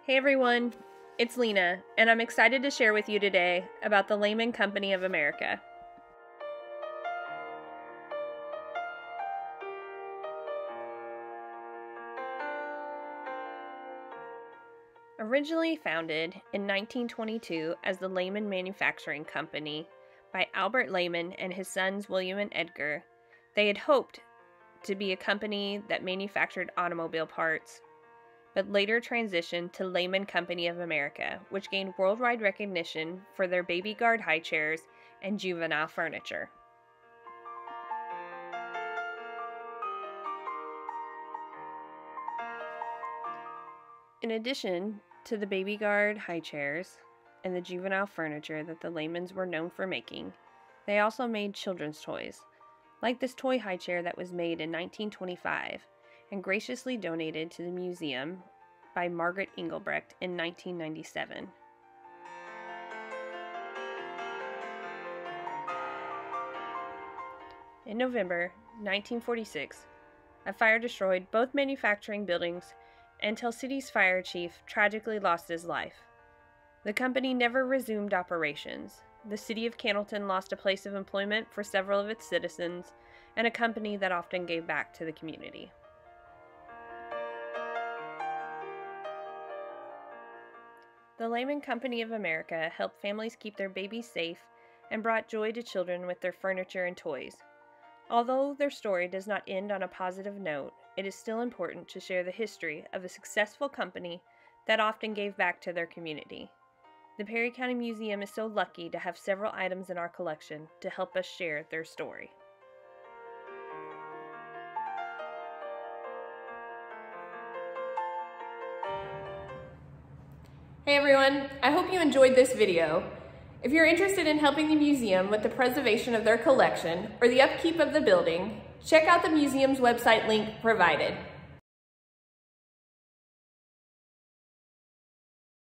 Hey everyone, it's Lena, and I'm excited to share with you today about the Lehman Company of America. Originally founded in 1922 as the Lehman Manufacturing Company by Albert Lehman and his sons William and Edgar, they had hoped to be a company that manufactured automobile parts, but later transitioned to Lehman Company of America, which gained worldwide recognition for their baby guard high chairs and juvenile furniture. In addition to the baby guard high chairs and the juvenile furniture that the Lehmans were known for making, they also made children's toys, like this toy high chair that was made in 1925 and graciously donated to the museum by Margaret Engelbrecht in 1997. In November 1946, a fire destroyed both manufacturing buildings until city's fire chief tragically lost his life. The company never resumed operations. The city of Cannleton lost a place of employment for several of its citizens and a company that often gave back to the community. The Lehman Company of America helped families keep their babies safe and brought joy to children with their furniture and toys. Although their story does not end on a positive note, it is still important to share the history of a successful company that often gave back to their community. The Perry County Museum is so lucky to have several items in our collection to help us share their story. Hey everyone, I hope you enjoyed this video. If you're interested in helping the museum with the preservation of their collection or the upkeep of the building, check out the museum's website link provided.